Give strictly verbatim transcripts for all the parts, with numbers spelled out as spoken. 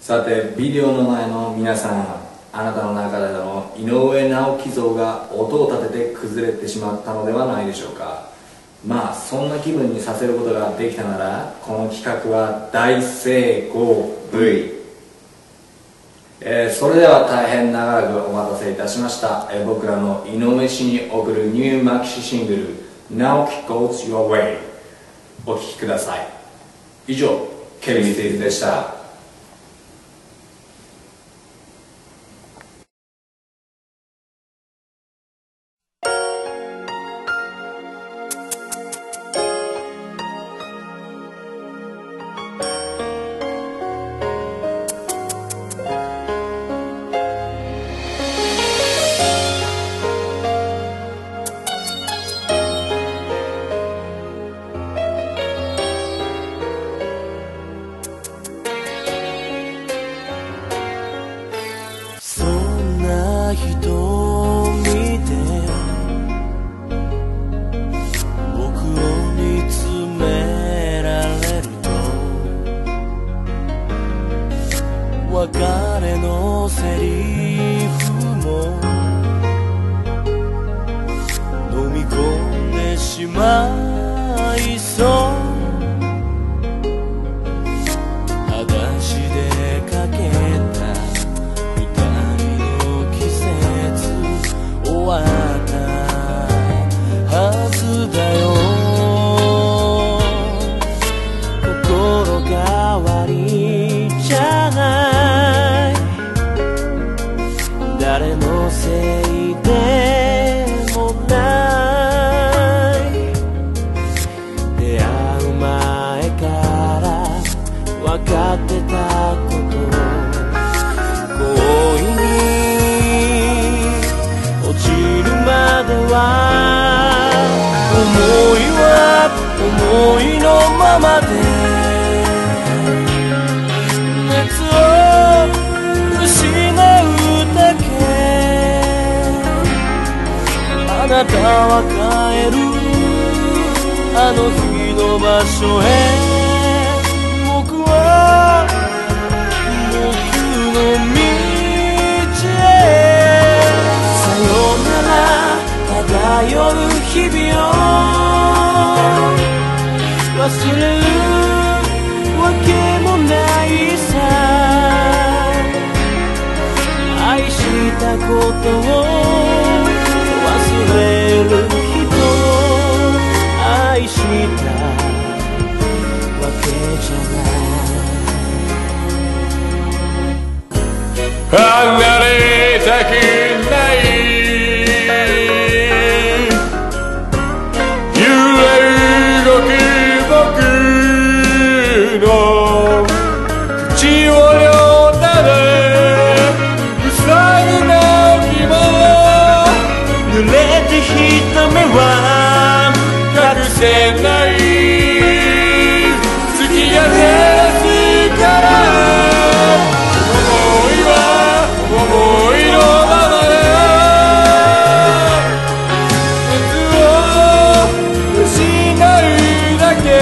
さて、ビデオの前の皆さん、あなたの中での井上直樹像が音を立てて崩れてしまったのではないでしょうか。まあそんな気分にさせることができたなら、この企画は大成功 V、えー、それでは大変長らくお待たせいたしました、えー、僕らの井上氏に送るニューマキシシングル Naoki Goes Your Way、 お聴きください。以上、ケミスティーズでした。 別れのセリフも飲み込んでしまいそう、裸足でかけた二人の季節終わったはずだよ。心変わりじゃない、誰のせいでもない、出会う前から分かってたこと、恋に落ちるまでは思いは思いのままで熱を失うだけ、あなたは帰るあの日の場所へ、僕は僕の道へ、さよなら漂う日々を忘れるわけもないさ、愛したことを忘れる人を愛したわけじゃない、離れたくない揺れ動く僕の口を両手で塞ぐ時も濡れてひた目は隠せない、月が照らすから思いは思いのままで熱を失うだけ、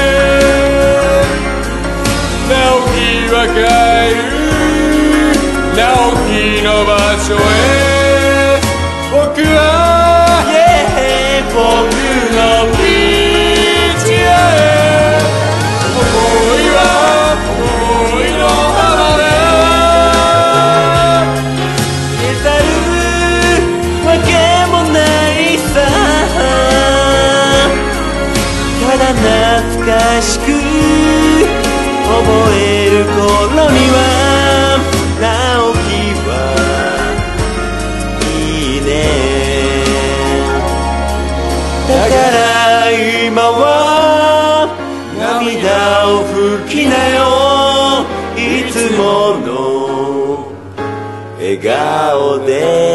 直樹は帰る直樹の場所へ、僕は、yeah、僕の道へ、思いは思いのままで至るわけもないさ、ただ懐かしく覚える頃には直樹はいいね、だから今は涙を拭きなよ、いつもの笑顔で